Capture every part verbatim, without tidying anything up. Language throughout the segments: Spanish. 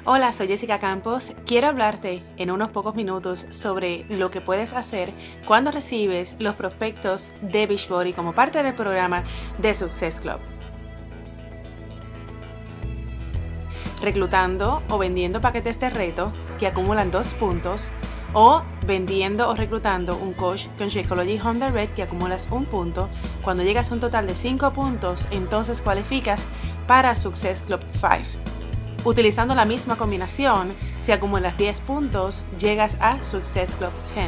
Hola, soy Jessica Campos. Quiero hablarte en unos pocos minutos sobre lo que puedes hacer cuando recibes los prospectos de Beachbody como parte del programa de Success Club. Reclutando o vendiendo paquetes de reto que acumulan dos puntos, o vendiendo o reclutando un coach con Shakeology Honda Red que acumulas un punto. Cuando llegas a un total de cinco puntos, entonces cualificas para Success Club cinco. Utilizando la misma combinación, si acumulas diez puntos, llegas a Success Club diez.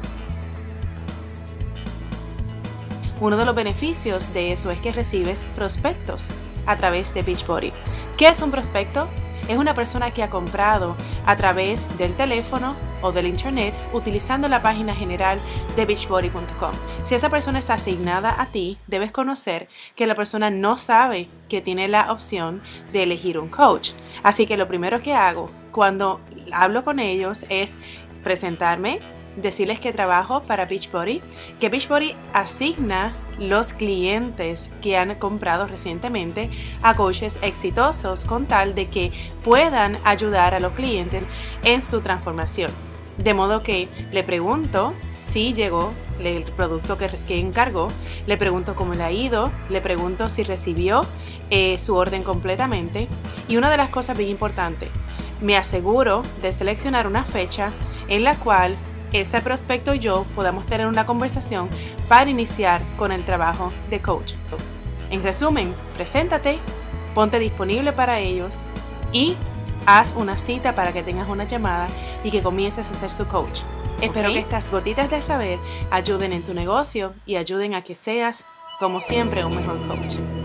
Uno de los beneficios de eso es que recibes prospectos a través de Beachbody. ¿Qué es un prospecto? Es una persona que ha comprado a través del teléfono o del internet utilizando la página general de beachbody punto com. Si esa persona está asignada a ti, debes conocer que la persona no sabe que tiene la opción de elegir un coach. Así que lo primero que hago cuando hablo con ellos es presentarme, decirles que trabajo para Beachbody, que Beachbody asigna los clientes que han comprado recientemente a coaches exitosos con tal de que puedan ayudar a los clientes en su transformación. De modo que le pregunto si llegó el producto que, que encargó, le pregunto cómo le ha ido, le pregunto si recibió eh, su orden completamente. Y una de las cosas bien importantes, me aseguro de seleccionar una fecha en la cual ese prospecto y yo podamos tener una conversación para iniciar con el trabajo de coach. En resumen, preséntate, ponte disponible para ellos y haz una cita para que tengas una llamada y que comiences a ser su coach. ¿Okay? Espero que estas gotitas de saber ayuden en tu negocio y ayuden a que seas, como siempre, un mejor coach.